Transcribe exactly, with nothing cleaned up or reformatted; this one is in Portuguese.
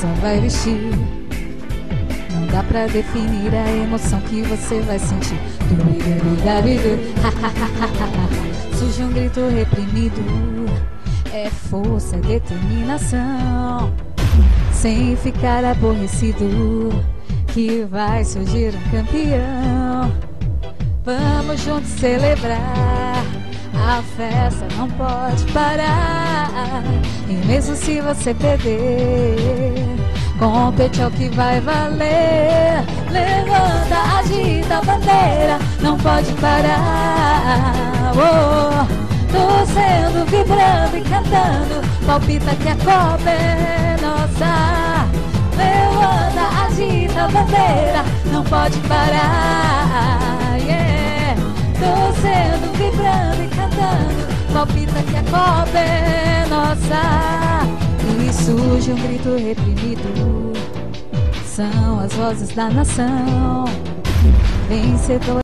só vai vestir. Não dá pra definir a emoção que você vai sentir. Surge um grito reprimido, é força, é determinação. Sem ficar aborrecido, que vai surgir um campeão. Vamos juntos celebrar, a festa não pode parar. E mesmo se você perder, compete é o que vai valer. Levanta, agita a bandeira, não pode parar. Oh, torcendo, vibrando e cantando, palpita que a Copa é nossa. Levanta, agita a bandeira, não pode parar. Yeah. Torcendo, vibrando e cantando, palpita que a Copa é nossa. E surge um grito reprimido, são as vozes da nação. Vencedor